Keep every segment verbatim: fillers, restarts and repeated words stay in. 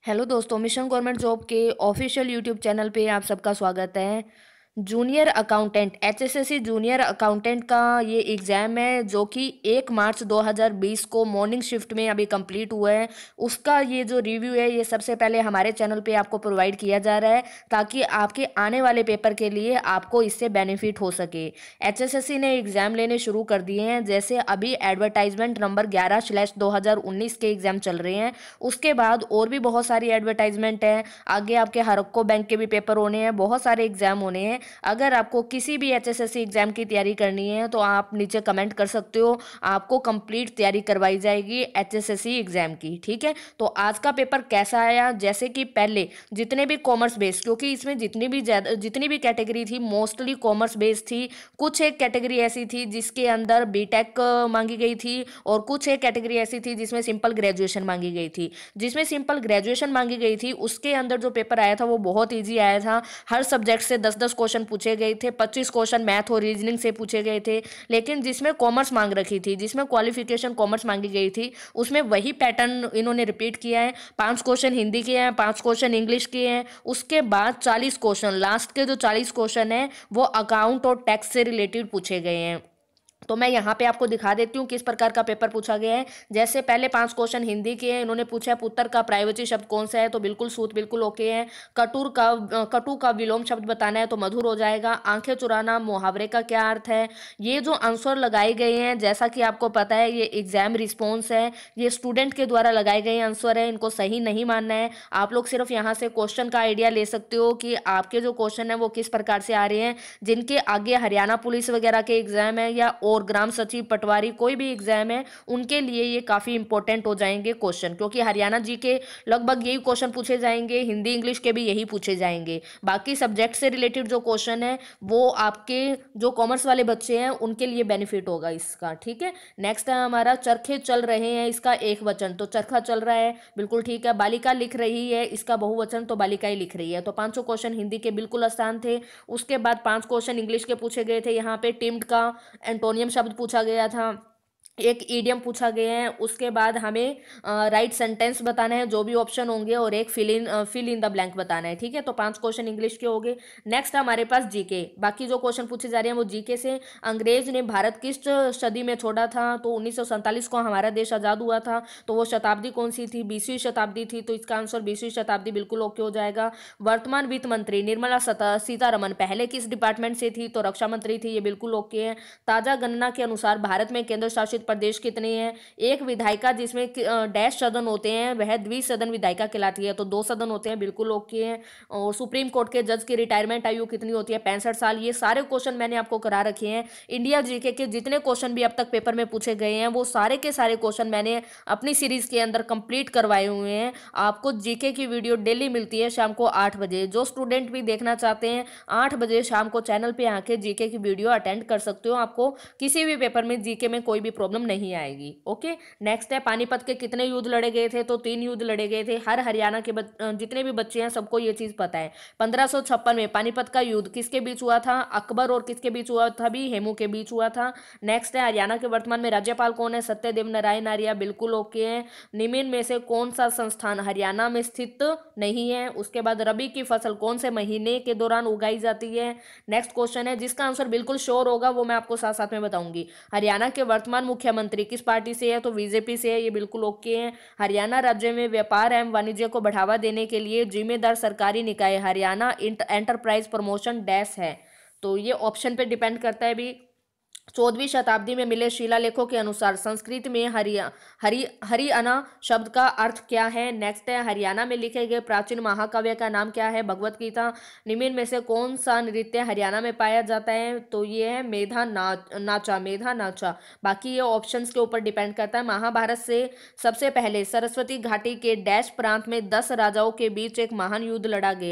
Hello दोस्तों, mission government job के official YouTube channel पे आप सबका स्वागत है। Junior accountant HSSC junior accountant का ये एग्ज़ाम है जो कि एक मार्च दो हज़ार बीस को मॉर्निंग शिफ्ट में अभी कंप्लीट हुआ है। उसका ये जो रिव्यू है ये सबसे पहले हमारे चैनल पे आपको प्रोवाइड किया जा रहा है ताकि आपके आने वाले पेपर के लिए आपको इससे बेनिफिट हो सके। एचएसएससी ने एग्ज़ाम लेने शुरू कर दिए हैं। जैसे अभी एडवर्टाइजमेंट नंबर ग्यारह स्लैश दो हज़ार उन्नीस के एग्ज़ाम चल रहे हैं। उसके बाद और भी बहुत सारी एडवर्टाइजमेंट है। आगे आपके हरक्को बैंक के भी पेपर होने हैं, बहुत सारे एग्ज़ाम होने हैं। अगर आपको किसी भी एचएसएससी एग्जाम की तैयारी करनी है तो आप नीचे कमेंट कर सकते हो। आपको कंप्लीट तैयारी करवाई जाएगी एचएसएससी एग्जाम की। ठीक है, तो आज का पेपर कैसा आया? जैसे कि पहले जितने भी कॉमर्स बेस्ड, क्योंकि इसमें जितनी भी ज्यादा जितनी भी कैटेगरी थी मोस्टली कॉमर्स बेस्ड थी। कुछ एक कैटेगरी ऐसी थी जिसके अंदर बीटेक मांगी गई थी और कुछ एक कैटेगरी ऐसी थी जिसमें सिंपल ग्रेजुएशन मांगी गई थी। जिसमें सिंपल ग्रेजुएशन मांगी गई थी उसके अंदर जो पेपर आया था वो बहुत ईजी आया था। हर सब्जेक्ट से दस दस क्वेश्चन पूछे गए थे, पच्चीस क्वेश्चन मैथ और रीजनिंग से पूछे गए थे। लेकिन जिसमें कॉमर्स मांग रखी थी, जिसमें क्वालिफिकेशन कॉमर्स मांगी गई थी, उसमें वही पैटर्न इन्होंने रिपीट किया है। पांच क्वेश्चन हिंदी के हैं, पांच क्वेश्चन इंग्लिश के हैं। उसके बाद चालीस क्वेश्चन, लास्ट के जो चालीस क्वेश्चन हैं वो अकाउंट और टैक्स से रिलेटेड पूछे गए हैं। तो मैं यहाँ पे आपको दिखा देती हूँ किस प्रकार का पेपर पूछा गया है। जैसे पहले पांच क्वेश्चन हिंदी के हैं। इन्होंने पूछा है पुत्र का प्राइवेसी शब्द कौन सा है, तो बिल्कुल सूत बिल्कुल ओके है। कटुर का कटु का विलोम शब्द बताना है तो मधुर हो जाएगा। आंखें चुराना मुहावरे का क्या अर्थ है? ये जो आंसर लगाए गए हैं, जैसा कि आपको पता है ये एग्जाम रिस्पॉन्स है, ये स्टूडेंट के द्वारा लगाए गए आंसर है, इनको सही नहीं मानना है। आप लोग सिर्फ यहाँ से क्वेश्चन का आइडिया ले सकते हो कि आपके जो क्वेश्चन है वो किस प्रकार से आ रहे हैं। जिनके आगे हरियाणा पुलिस वगैरह के एग्जाम है या और ग्राम सचिव पटवारी कोई भी एग्जाम है उनके लिए ये काफी इंपॉर्टेंट हो जाएंगे क्वेश्चन, क्योंकि हरियाणा जी के लगभग यही क्वेश्चन पूछे जाएंगे, हिंदी इंग्लिश के भी यही पूछे जाएंगे। बाकी सब्जेक्ट से रिलेटेड जो क्वेश्चन है वो आपके जो कॉमर्स वाले बच्चे हैं उनके लिए बेनिफिट होगा इसका। ठीक है, नेक्स्ट है हमारा चरखे चल रहे हैं, इसका एक वचन तो चरखा चल रहा है, बिल्कुल ठीक है। बालिका लिख रही है, इसका बहुवचन तो बालिकाएं लिख रही है। तो पांचों क्वेश्चन हिंदी के बिल्कुल आसान थे। उसके बाद पांच क्वेश्चन इंग्लिश के पूछे गए थे। यहाँ पे टिम्ड का एंटोनियम शब्द पूछा गया था, एक ईडियम पूछा गया है। उसके बाद हमें राइट सेंटेंस बताना है जो भी ऑप्शन होंगे, और एक fill in fill in the blank बताना है। ठीक है, तो पांच क्वेश्चन इंग्लिश के हो गए। नेक्स्ट हमारे पास जीके, बाकी जो क्वेश्चन पूछे जा रहे हैं वो जीके से। अंग्रेज ने भारत किस सदी में छोड़ा था, तो उन्नीस सौ सैंतालीस को हमारा देश आजाद हुआ था। तो वो शताब्दी कौन सी थी? बीसवीं शताब्दी थी। तो इसका आंसर बीसवीं शताब्दी बिल्कुल ओके हो जाएगा। वर्तमान वित्त मंत्री निर्मला सीतारमन पहले किस डिपार्टमेंट से थी, तो रक्षा मंत्री थी, ये बिल्कुल ओके है। ताजा गणना के अनुसार भारत में केंद्र शासित प्रदेश कितने हैं? एक विधायिका जिसमें डैश सदन होते हैं वह द्विसदन विधायिका कहलाती है, तो दो सदन होते हैं, बिल्कुल ओके है। और सुप्रीम कोर्ट के जज की रिटायरमेंट आयु कितनी होती है? पैंसठ साल। ये सारे क्वेश्चन मैंने आपको करा रखे हैं। इंडिया जीके के जितने क्वेश्चन भी अब तक पेपर में पूछे गए हैं वो सारे के सारे क्वेश्चन मैंने अपनी सीरीज के अंदर कंप्लीट करवाए हुए हैं। आपको जीके की वीडियो डेली मिलती है शाम को आठ बजे। जो स्टूडेंट भी देखना चाहते हैं आठ बजे शाम को चैनल पे आके जीके की वीडियो अटेंड कर सकते हो। आपको किसी भी पेपर में जीके में कोई भी प्रॉब्लम नहीं आएगी। ओके, नेक्स्ट है पानीपत के कितने युद्ध लड़े गए थे, तो तीन युद्ध लड़े गए थे। हर हरियाणा के बच, जितने भी बच्चे हैं सबको ये चीज पता है। पंद्रह सौ छप्पन में पानीपत का युद्ध किसके बीच हुआ था? अकबर और किसके बीच हुआ था? भी हेमू के बीच हुआ था। नेक्स्ट है हरियाणा के वर्तमान में राज्यपाल कौन है? सत्यदेव नारायण आर्य, बिल्कुल ओके है। निम्न में से कौन सा संस्थान हरियाणा में स्थित नहीं है? उसके बाद रबी की फसल कौन से महीने के दौरान उगाई जाती है? नेक्स्ट क्वेश्चन है जिसका आंसर बिल्कुल श्योर होगा वो मैं आपको साथ साथ में बताऊंगी। हरियाणा के वर्तमान मुख्यमंत्री किस पार्टी से है? तो बीजेपी से है, ये बिल्कुल ओके है। हरियाणा राज्य में व्यापार एवं वाणिज्य को बढ़ावा देने के लिए जिम्मेदार सरकारी निकाय हरियाणा एंटरप्राइज प्रमोशन डैश है, तो ये ऑप्शन पे डिपेंड करता है भी। चौदहवीं शताब्दी में मिले शिलालेखों के अनुसार संस्कृत में हरिया हरि हरियाणा शब्द का अर्थ क्या है? नेक्स्ट है हरियाणा में लिखे गए प्राचीन महाकाव्य का नाम क्या है? भगवत गीता। निम्न में से कौन सा नृत्य हरियाणा में पाया जाता है? तो ये है मेधा नाच नाचा मेधा नाचा। बाकी ये ऑप्शंस के ऊपर डिपेंड करता है। महाभारत से सबसे पहले सरस्वती घाटी के डैश प्रांत में दस राजाओं के बीच एक महान युद्ध लड़ा गया,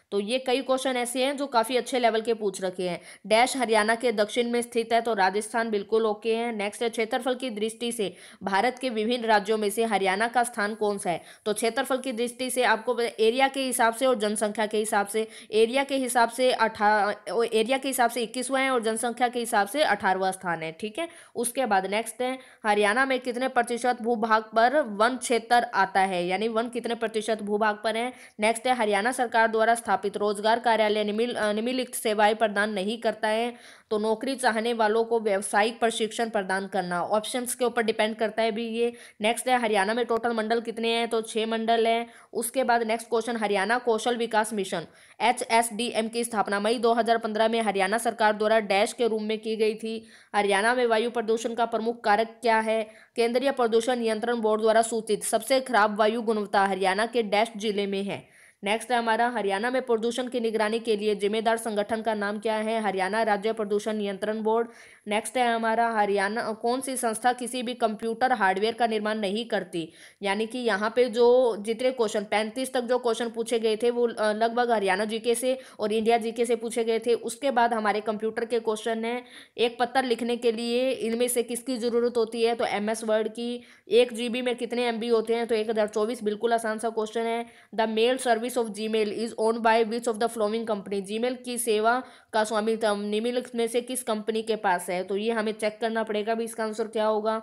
तो ये कई क्वेश्चन ऐसे हैं जो काफी अच्छे लेवल के पूछ रखे हैं। डैश हरियाणा के दक्षिण में स्थित है, तो राजस्थान बिल्कुल ओके है। नेक्स्ट है क्षेत्रफल की दृष्टि से भारत के विभिन्न राज्यों में से हरियाणा का स्थान कौन सा है, तो क्षेत्रफल की दृष्टि से आपको एरिया के हिसाब से और जनसंख्या के हिसाब से, एरिया के हिसाब से अठा एरिया के हिसाब से इक्कीसवां है और जनसंख्या के हिसाब से अठारहवां स्थान है, ठीक है। उसके बाद नेक्स्ट है हरियाणा में कितने प्रतिशत भूभाग पर वन क्षेत्र आता है, यानी वन कितने प्रतिशत भूभाग पर है। नेक्स्ट है हरियाणा सरकार द्वारा स्थापित रोजगार कार्यालय निम्नलिखित सेवाएं प्रदान नहीं करता है, तो नौकरी चाहने वालों को व्यावसायिक प्रशिक्षण प्रदान करना, ऑप्शंस के ऊपर डिपेंड करता है भी ये। नेक्स्ट है हरियाणा में टोटल मंडल कितने हैं, तो छह मंडल हैं। उसके बाद next question, Haryana Kaushal Vikas mission H S D M की स्थापना मई दो हज़ार पंद्रह में हरियाणा सरकार द्वारा डैश के रूप में की गई थी। हरियाणा में वायु प्रदूषण का प्रमुख कारक क्या है, केंद्रीय प्रदूषण नियंत्रण बोर्ड द्वारा सूचित सबसे खराब वायु गुणवत्ता हरियाणा के डैश जिले में है। नेक्स्ट है हमारा हरियाणा में प्रदूषण की निगरानी के लिए जिम्मेदार संगठन का नाम क्या है, हरियाणा राज्य प्रदूषण नियंत्रण बोर्ड। नेक्स्ट है हमारा हरियाणा कौन सी संस्था किसी भी कंप्यूटर हार्डवेयर का निर्माण नहीं करती, यानी कि यहाँ पे जो जितने क्वेश्चन पैंतीस तक जो क्वेश्चन पूछे गए थे वो लगभग हरियाणा जीके से और इंडिया जीके से पूछे गए थे। उसके बाद हमारे कंप्यूटर के क्वेश्चन है, एक पत्र लिखने के लिए इनमें से किसकी जरूरत होती है, तो एम एस वर्ड की। एक जीबी में कितने एम बी होते हैं, तो एक हज़ार चौबीस, बिल्कुल आसान सा क्वेश्चन है। The mail service of Gmail is owned by which of the following company, Gmail की सेवा का स्वामित्व निम्नलिखित में से किस कंपनी के पास है, तो ये हमें चेक करना पड़ेगा भी इसका आंसर क्या होगा।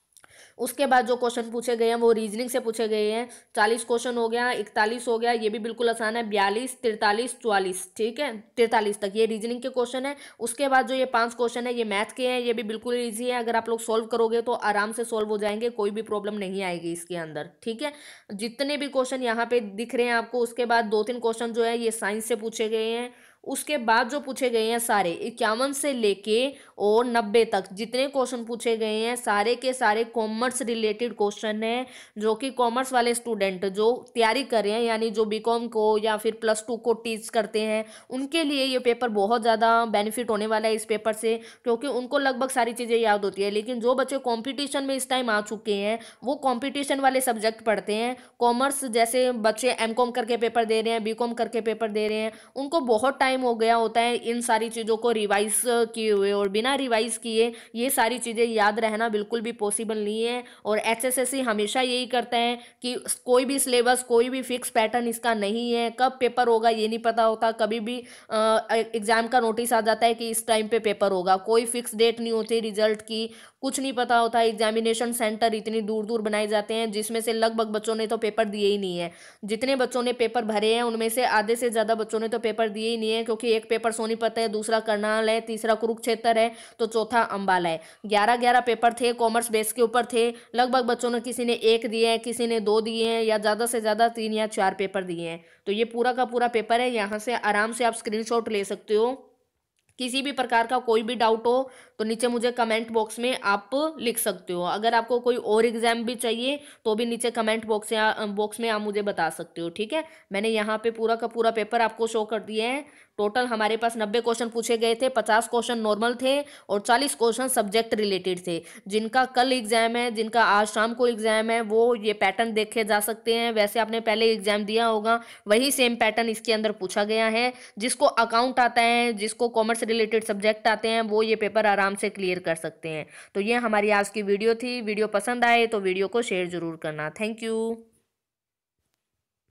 उसके बाद जो क्वेश्चन पूछे गए हैं वो रीजनिंग से पूछे गए हैं। चालीस क्वेश्चन हो गया, इकतालीस हो गया, ये भी बिल्कुल आसान है, बयालीस, तिरतालीस, चौवालीस, ठीक है, तिरतालीस तक ये रीजनिंग के क्वेश्चन है। उसके बाद जो ये पांच क्वेश्चन है ये मैथ के हैं, ये भी बिल्कुल ईजी है, अगर आप लोग सोल्व करोगे तो आराम से सोल्व हो जाएंगे, कोई भी प्रॉब्लम नहीं आएगी इसके अंदर, ठीक है। जितने भी क्वेश्चन यहाँ पे दिख रहे हैं आपको, उसके बाद दो तीन क्वेश्चन जो है ये साइंस से पूछे गए हैं। उसके बाद जो पूछे गए हैं सारे इक्यावन से लेके और नब्बे तक जितने क्वेश्चन पूछे गए हैं सारे के सारे कॉमर्स रिलेटेड क्वेश्चन हैं, जो कि कॉमर्स वाले स्टूडेंट जो तैयारी कर रहे हैं, यानी जो बीकॉम को या फिर प्लस टू को टीच करते हैं, उनके लिए ये पेपर बहुत ज़्यादा बेनिफिट होने वाला है इस पेपर से, क्योंकि उनको लगभग सारी चीज़ें याद होती है। लेकिन जो बच्चे कॉम्पिटिशन में इस टाइम आ चुके हैं वो कॉम्पिटिशन वाले सब्जेक्ट पढ़ते हैं, कॉमर्स जैसे बच्चे एम कॉम करके पेपर दे रहे हैं, बी कॉम करके पेपर दे रहे हैं, उनको बहुत टाइम हो गया होता है इन सारी चीज़ों को रिवाइज किए हुए, और बिना रिवाइज किए ये सारी चीज़ें याद रहना बिल्कुल भी पॉसिबल नहीं है। और एचएसएससी हमेशा यही करता है कि कोई भी सिलेबस कोई भी फिक्स पैटर्न इसका नहीं है, कब पेपर होगा ये नहीं पता होता, कभी भी एग्जाम का नोटिस आ जाता है कि इस टाइम पे पेपर होगा, कोई फिक्स डेट नहीं होती रिजल्ट की, कुछ नहीं पता होता। एग्जामिनेशन सेंटर इतनी दूर दूर बनाए जाते हैं जिसमें से लगभग बच्चों ने तो पेपर दिए ही नहीं है। जितने बच्चों ने पेपर भरे हैं उनमें से आधे से ज़्यादा बच्चों ने तो पेपर दिए ही नहीं है, क्योंकि एक पेपर सोनीपत है, दूसरा करनाल है, तीसरा कुरुक्षेत्र है, तो चौथा अंबाला है। ग्यारह ग्यारह पेपर थे, कॉमर्स बेस के ऊपर थे, लगभग बच्चों ने किसी ने एक दिए हैं, किसी ने दो दिए हैं, या ज़्यादा से ज़्यादा तीन या चार पेपर दिए हैं। तो ये पूरा का पूरा पेपर है, यहाँ से आराम से आप स्क्रीनशॉट ले सकते हो। किसी भी प्रकार का कोई भी डाउट हो तो नीचे मुझे कमेंट बॉक्स में आप लिख सकते हो। अगर आपको कोई और एग्जाम भी चाहिए तो भी नीचे कमेंट बॉक्स या बॉक्स में आप मुझे बता सकते हो, ठीक है। मैंने यहाँ पे पूरा का पूरा पेपर आपको शो कर दिए हैं। टोटल हमारे पास नब्बे क्वेश्चन पूछे गए थे, पचास क्वेश्चन नॉर्मल थे और चालीस क्वेश्चन सब्जेक्ट रिलेटेड थे। जिनका कल एग्जाम है, जिनका आज शाम को एग्जाम है, वो ये पैटर्न देखे जा सकते हैं। वैसे आपने पहले एग्जाम दिया होगा, वही सेम पैटर्न इसके अंदर पूछा गया है। जिसको अकाउंट आता है, जिसको कॉमर्स रिलेटेड सब्जेक्ट आते हैं, वो ये पेपर आराम से क्लियर कर सकते हैं। तो ये हमारी आज की वीडियो थी। वीडियो पसंद आए तो वीडियो को शेयर जरूर करना। Thank you.